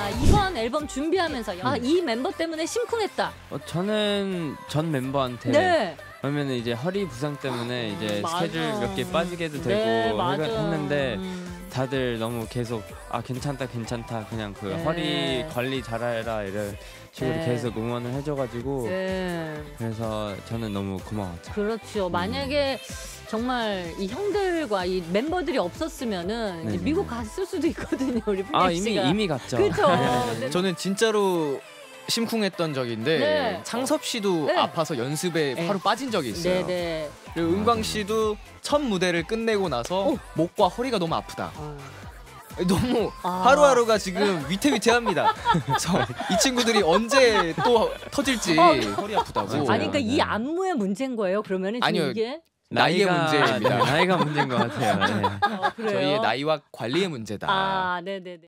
이번 앨범 준비하면서 이 멤버 때문에 심쿵했다. 저는 전 멤버한테 네. 그러면 이제 허리 부상 때문에 이제 맞아. 스케줄 몇 개 빠지게도 되고 네, 맞아. 했는데 다들 너무 계속 괜찮다 그냥 그 네. 허리 관리 잘해라 이런 식으로 네. 계속 응원을 해줘가지고 네. 그래서 저는 너무 고마웠죠. 그렇죠. 만약에 정말 이 형들과 이 멤버들이 없었으면은 이제 네네. 미국 갔을 수도 있거든요. 우리 플렉 씨가. 이미 갔죠. 그렇죠. 네. 저는 진짜로 심쿵했던 적인데 네. 창섭 씨도 네. 아파서 연습에 네. 바로 빠진 적이 있어요. 네네. 그리고 은광 씨도 첫 무대를 끝내고 나서 목과 허리가 너무 아프다. 너무 하루하루가 지금 위태위태합니다. 그래서 이 친구들이 언제 또 터질지 허리 아프다고. 아니 그러니까 이 안무의 문제인 거예요. 그러면은 지금 아니요. 이게 나이의 문제입니다. 나이가 문제인 것 같아요. 네. 그래요? 저희의 나이와 관리의 문제다. 네네네.